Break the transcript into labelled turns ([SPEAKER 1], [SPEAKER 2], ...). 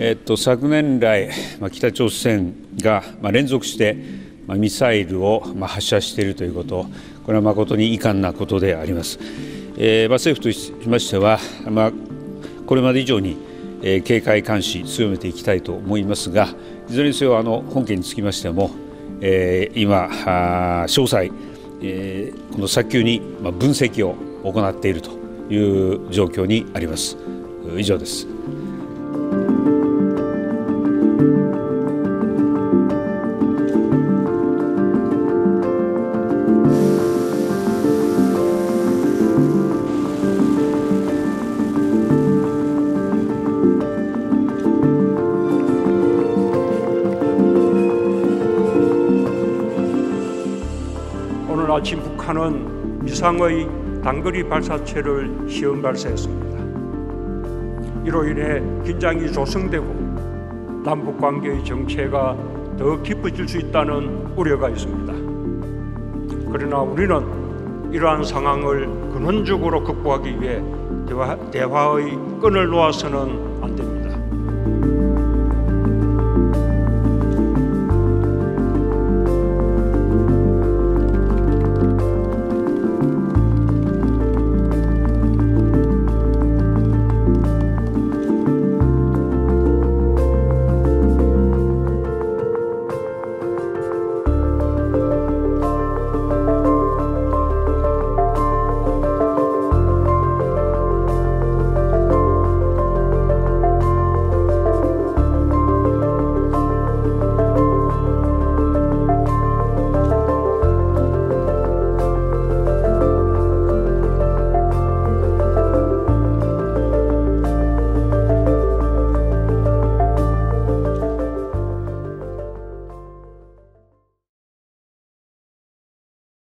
[SPEAKER 1] 昨年来、北朝鮮が連続してミサイルを発射しているということ、これは誠に遺憾なことであります。政府としましては、これまで以上に警戒監視強めていきたいと思いますが、いずれにせよ本件につきましても、今、詳細、この早急に分析を行っているという状況にあります。以上です。
[SPEAKER 2] 오늘 아침 북한은 미상의 단거리 발사체를 시험 발사했습니다. 이로 인해 긴장이 조성되고 남북 관계의 정체가 더 깊어질 수 있다는 우려가 있습니다. 그러나 우리는 이러한 상황을 근원적으로 극복하기 위해 대화의 끈을 놓아서는